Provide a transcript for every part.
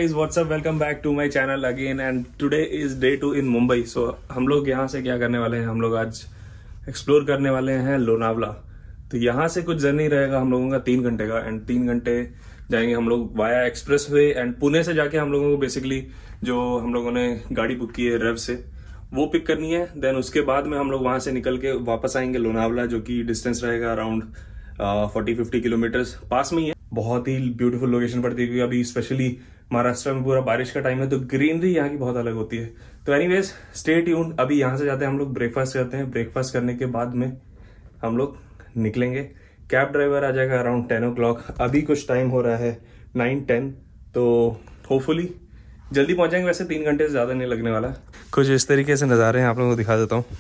Guys, what's up, welcome back to my channel again and today is day 2 in Mumbai. So हम लोग यहाँ से क्या करने वाले हैं, हम लोग आज एक्सप्लोर करने वाले हैं लोनावला। तो यहाँ से कुछ जर्नी रहेगा हम लोगों का 3 घंटे का एंड 3 घंटे जाएंगे हम लोग via expressway and Pune से जाके हम लोगों को बेसिकली जो हम लोगों ने गाड़ी बुक की है रेव से वो पिक करनी है। देन उसके बाद में हम लोग वहां से निकल के वापस आएंगे लोनावला, जो कि डिस्टेंस रहेगा अराउंड 40-50 किलोमीटर्स, पास में ही है। बहुत ही ब्यूटीफुल लोकेशन पड़ती है क्योंकि अभी स्पेशली महाराष्ट्र में पूरा बारिश का टाइम है, तो ग्रीनरी यहाँ की बहुत अलग होती है। तो एनीवेज स्टे ट्यून्ड। अभी यहाँ से जाते हैं हम लोग, ब्रेकफास्ट करते हैं। ब्रेकफास्ट करने के बाद में हम लोग निकलेंगे। कैब ड्राइवर आ जाएगा अराउंड 10 o'clock। अभी कुछ टाइम हो रहा है 9-10, तो होपफुली जल्दी पहुंचेंगे। वैसे 3 घंटे से ज्यादा नहीं लगने वाला। कुछ इस तरीके से नज़ारे हैं, आप लोगों को दिखा देता हूँ।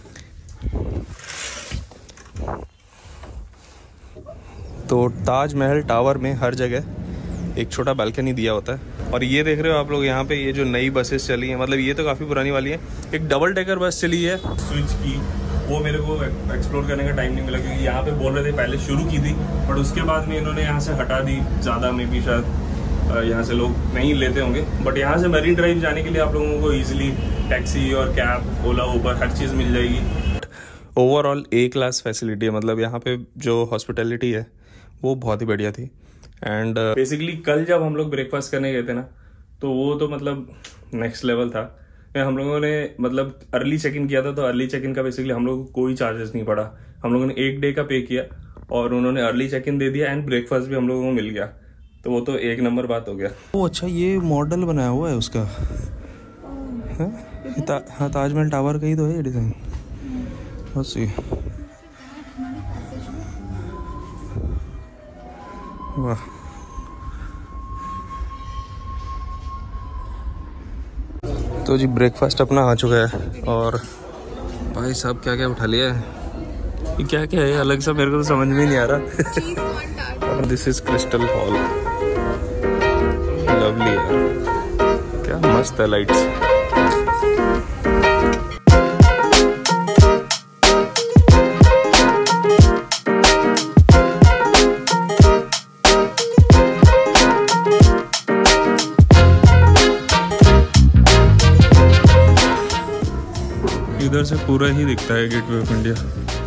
तो ताजमहल टावर में हर जगह एक छोटा बालकनी दिया होता है। और ये देख रहे हो आप लोग यहाँ पे, ये जो नई बसेस चली हैं, मतलब ये तो काफ़ी पुरानी वाली है। एक डबल डेकर बस चली है स्विच की, वो मेरे को एक्सप्लोर करने का टाइम नहीं मिला क्योंकि यहाँ पे बोल रहे थे पहले शुरू की थी, बट उसके बाद में इन्होंने यहाँ से हटा दी। ज़्यादा में भी शायद यहाँ से लोग नहीं लेते होंगे, बट यहाँ से मरीन ड्राइव जाने के लिए आप लोगों को ईजिली टैक्सी और कैब, ओला, उबर, हर चीज़ मिल जाएगी। ओवरऑल ए क्लास फैसिलिटी है, मतलब यहाँ पे जो हॉस्पिटैलिटी है वो बहुत ही बढ़िया थी। एंड बेसिकली कल जब हम लोग ब्रेकफास्ट करने गए थे ना, तो वो तो मतलब नेक्स्ट लेवल था। हम लोगों ने मतलब अर्ली चेक इन किया था, तो अर्ली चेक इन का बेसिकली हम लोगों को कोई चार्जेस नहीं पड़ा। हम लोगों ने 1 डे का पे किया और उन्होंने अर्ली चेक इन दे दिया एंड ब्रेकफास्ट भी हम लोगों को मिल गया। तो वो तो एक नंबर बात हो गया। ओ अच्छा, ये मॉडल बनाया हुआ है उसका। हाँ, ताजमहल टावर का ही तो है ये डिजाइन। बस ये वाह, तो जी ब्रेकफास्ट अपना आ चुका है और भाई साहब क्या क्या उठा लिया है। ये क्या क्या है अलग सा, मेरे को तो समझ में नहीं आ रहा। और this is crystal hall, lovely है, क्या मस्त है लाइट्स। इधर से पूरा ही दिखता है गेटवे ऑफ इंडिया।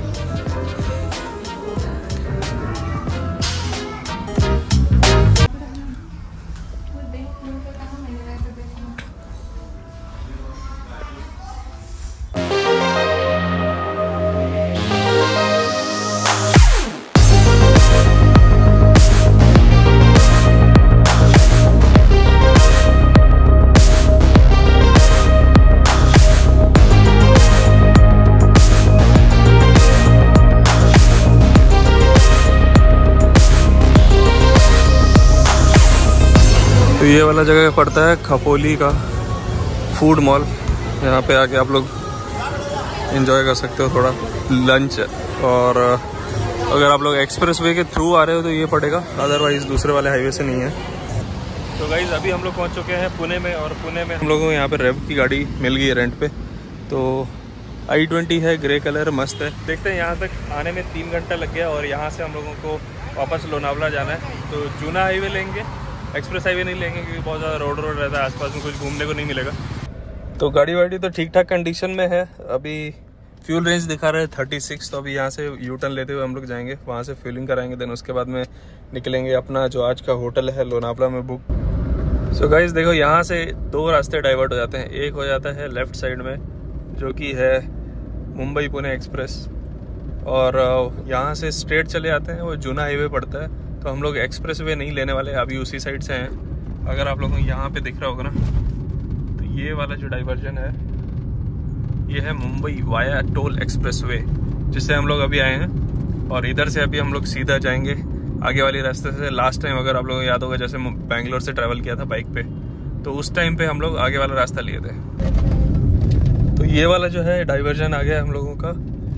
तो ये वाला जगह पड़ता है खपोली का फूड मॉल। यहाँ पे आके आप लोग एंजॉय कर सकते हो थोड़ा लंच। और अगर आप लोग एक्सप्रेस वे के थ्रू आ रहे हो तो ये पड़ेगा, अदरवाइज दूसरे वाले हाईवे से नहीं है। तो गाइज अभी हम लोग पहुँच चुके हैं पुणे में, और पुणे में हम लोगों को यहाँ पे रेव की गाड़ी मिल गई है रेंट पे। तो i20 है, ग्रे कलर, मस्त है। देखते हैं, यहाँ तक आने में 3 घंटा लग गया और यहाँ से हम लोगों को वापस लोनावला जाना है। तो जूना हाईवे लेंगे, एक्सप्रेस हाईवे नहीं लेंगे क्योंकि बहुत ज़्यादा रोड रहता है, आसपास में कुछ घूमने को नहीं मिलेगा। तो गाड़ी वाड़ी तो ठीक ठाक कंडीशन में है। अभी फ्यूल रेंज दिखा रहा है 36। तो अभी यहाँ से यू टर्न लेते हुए हम लोग जाएंगे, वहाँ से फ्यूलिंग कराएंगे, देन उसके बाद में निकलेंगे अपना जो आज का होटल है लोनावला में बुक। सो गाइस देखो, यहाँ से 2 रास्ते डाइवर्ट हो जाते हैं। एक हो जाता है लेफ्ट साइड में जो कि है मुंबई पुणे एक्सप्रेस, और यहाँ से स्ट्रेट चले आते हैं, वो जूना हाईवे पड़ता है। तो हम लोग एक्सप्रेस वे नहीं लेने वाले, अभी उसी साइड से हैं। अगर आप लोगों को यहाँ पे दिख रहा होगा ना, तो ये वाला जो डाइवर्जन है ये है Mumbai via toll expressway, जिससे हम लोग अभी आए हैं। और इधर से अभी हम लोग सीधा जाएंगे आगे वाले रास्ते से। लास्ट टाइम अगर आप लोगों को याद होगा, जैसे बैंगलोर से ट्रैवल किया था बाइक पे, तो उस टाइम पे हम लोग आगे वाला रास्ता लिए थे। तो ये वाला जो है डाइवर्जन आ गया हम लोगों का।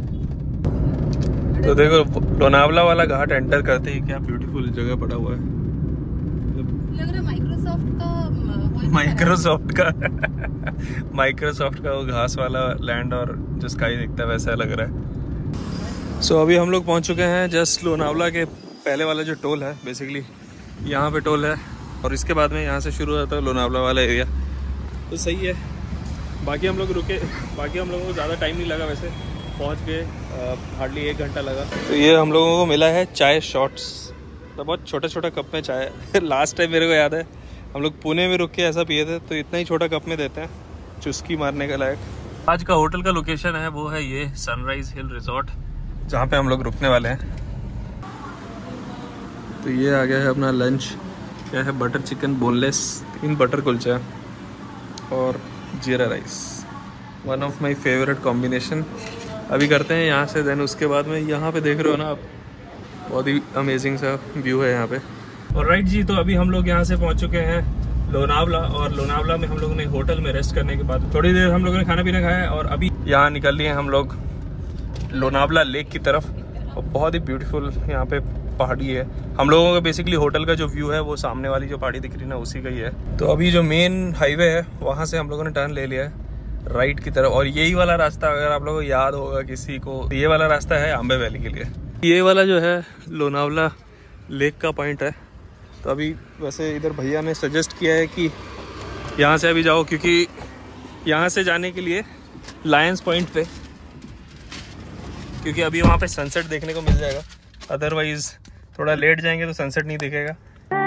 तो देखो, लोनावला वाला घाट एंटर करते ही क्या ब्यूटीफुल जगह पड़ा हुआ है। लग रहा है माइक्रोसॉफ्ट का वो घास वाला लैंड और जो स्काई दिखता है वैसा लग रहा है। सो अभी हम लोग पहुंच चुके हैं जस्ट लोनावला के पहले वाला जो टोल है, बेसिकली यहाँ पे टोल है और इसके बाद में यहाँ से शुरू होता है लोनावला वाला एरिया। तो सही है। बाकी हम लोगों को ज़्यादा टाइम नहीं लगा, वैसे पहुँच गए, हार्डली 1 घंटा लगा। तो ये हम लोगों को मिला है चाय शॉट्स, तो बहुत छोटा छोटा कप में चाय लास्ट टाइम मेरे को याद है हम लोग पुणे में रुक के ऐसा पिए थे, तो इतना ही छोटा कप में देते हैं, चुस्की मारने का लायक। आज का होटल का लोकेशन है वो है ये सनराइज हिल रिजॉर्ट, जहाँ पे हम लोग रुकने वाले हैं। तो ये आ गया है अपना लंच, क्या है butter chicken boneless, 3 butter kulcha और jeera rice, one of my favourite combination. अभी करते हैं यहाँ से, देन उसके बाद में यहाँ पे देख रहे हो ना आप, बहुत ही अमेजिंग सा व्यू है यहाँ पे। और राइट जी, तो अभी हम लोग यहाँ से पहुँच चुके हैं लोनावला, और लोनावला में हम लोगों ने होटल में रेस्ट करने के बाद थोड़ी देर हम लोगों ने खाना पीना खाया, और अभी यहाँ निकल लिए हम लोग लोनावला लेक की तरफ। और बहुत ही ब्यूटीफुल यहाँ पे पहाड़ी है। हम लोगों का बेसिकली होटल का जो व्यू है वो सामने वाली जो पहाड़ी दिख रही ना, उसी का ही है। तो अभी जो मेन हाईवे है वहाँ से हम लोगों ने टर्न ले लिया है राइट की तरफ, और यही वाला रास्ता अगर आप लोगों को याद होगा किसी को, ये वाला रास्ता है अम्बे वैली के लिए। ये वाला जो है लोनावला लेक का पॉइंट है। तो अभी वैसे इधर भैया ने सजेस्ट किया है कि यहाँ से अभी जाओ, क्योंकि यहाँ से जाने के लिए लायंस पॉइंट पे, क्योंकि अभी वहाँ पे सनसेट देखने को मिल जाएगा, अदरवाइज थोड़ा लेट जाएंगे तो सनसेट नहीं दिखेगा।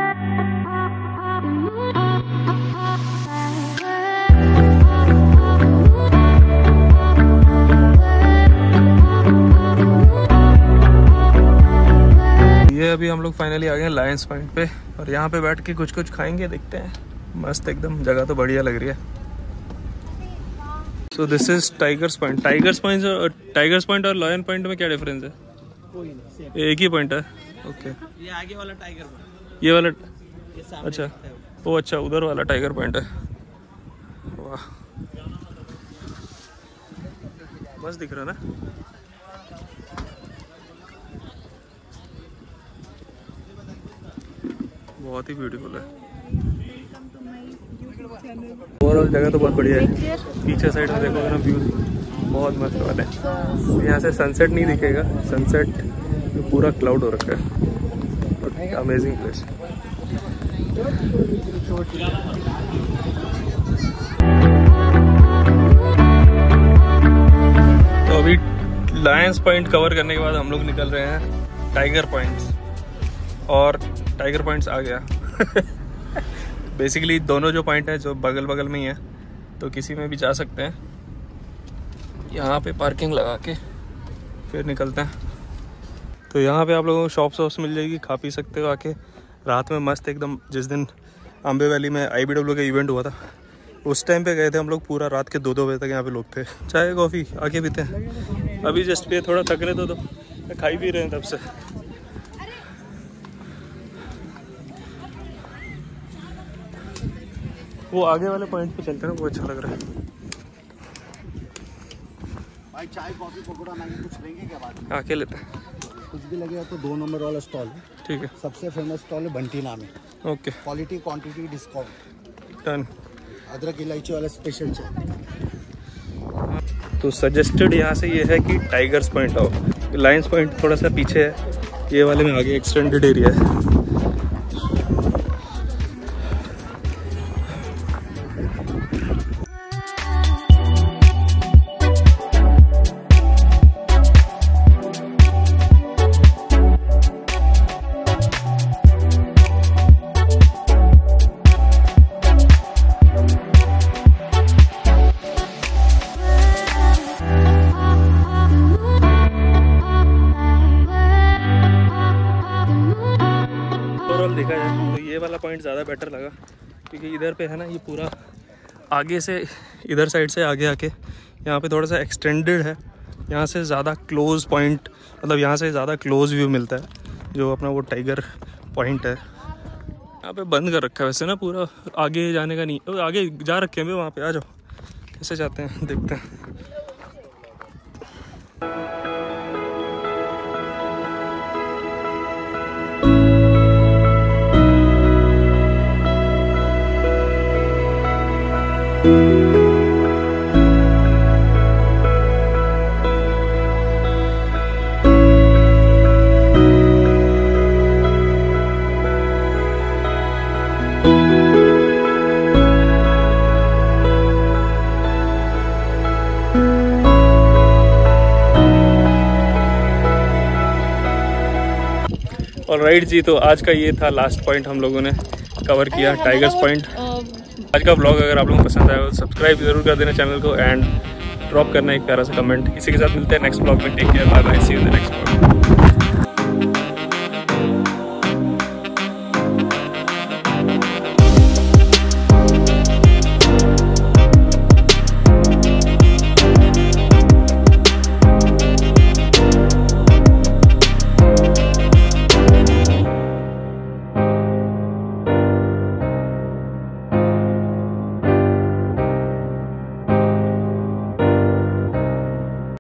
ये अभी हम लोग फाइनली आ गए लायंस पॉइंट पे, और यहाँ पे बैठ के कुछ खाएंगे, देखते हैं। मस्त एकदम जगह तो बढ़िया लग रही है। So this is Tiger's Point. Tiger's Point और लायन पॉइंट में क्या डिफरेंस है? कोई नहीं, एक ही पॉइंट है। ओके, ये आगे वाला टाइगर पॉइंट, ये वाला, ये सामने अच्छा दिखता है वो, अच्छा उधर वाला टाइगर पॉइंट है। वाह, मस्त दिख रहा है ना। बहुत ही ब्यूटीफुल है। ओवरऑल जगह तो बहुत बढ़िया है। पीछे साइड में देखोगे ना, व्यू बहुत मस्त वाला है। यहाँ से सनसेट नहीं दिखेगा, सनसेट पूरा क्लाउड हो रखा है। Amazing place. तो अभी लायंस पॉइंट कवर करने के बाद हम लोग निकल रहे हैं टाइगर पॉइंट्स, और टाइगर पॉइंट्स आ गया। बेसिकली दोनों जो पॉइंट है जो बगल बगल में ही है, तो किसी में भी जा सकते हैं। यहाँ पे पार्किंग लगा के फिर निकलते हैं। तो यहाँ पे आप लोगों को शॉप्स मिल जाएगी, खा पी सकते हो आके रात में मस्त एकदम। जिस दिन अम्बे वैली में IBW का इवेंट हुआ था, उस टाइम पे गए थे हम लोग, पूरा रात के 2-2 बजे तक यहाँ पे लोग थे। चाय कॉफ़ी आके पीते हैं। अभी जस्ट पे थोड़ा थक रहे थे तो खाई भी रहे हैं तब से। वो आगे वाले पॉइंट पे चलते हैं ना, वो अच्छा लग रहा है। भाई चाय कॉफी पकौड़ा नहीं कुछ लेंगे क्या बात में? आके लेते हैं, कुछ भी लगेगा तो 2 नंबर वाला स्टॉल है। ठीक है। सबसे फेमस स्टॉल है बंटी नाम है। Okay, quality quantity discount, done. अदरक इलायची वाला स्पेशल चाय। तो सजेस्टेड यहाँ से ये है कि टाइगर्स पॉइंट आओ। लायंस पॉइंट थोड़ा सा पीछे है, ये वाले में आगे एक्सटेंडेड एरिया है। देखा जाए तो ये वाला पॉइंट ज़्यादा बेटर लगा, क्योंकि इधर पे है ना, ये पूरा आगे से इधर साइड से आगे आके यहाँ पे थोड़ा सा एक्सटेंडेड है। यहाँ से ज़्यादा क्लोज पॉइंट, मतलब यहाँ से ज़्यादा क्लोज व्यू मिलता है, जो अपना वो टाइगर पॉइंट है। यहाँ पे बंद कर रखा है वैसे ना, पूरा आगे जाने का नहीं। आगे जा रखे हैं वहाँ पे, आ जाओ। कैसे जाते हैं देखते हैं। ऑलराइट जी, तो आज का ये था लास्ट पॉइंट हम लोगों ने कवर किया, टाइगर्स पॉइंट। आज का ब्लॉग अगर आप लोगों को पसंद आया तो सब्सक्राइब जरूर कर देना चैनल को एंड ड्रॉप करना एक प्यारा सा कमेंट। इसी के साथ मिलते हैं नेक्स्ट ब्लॉग में। Take care, bye bye, see you in the next blog.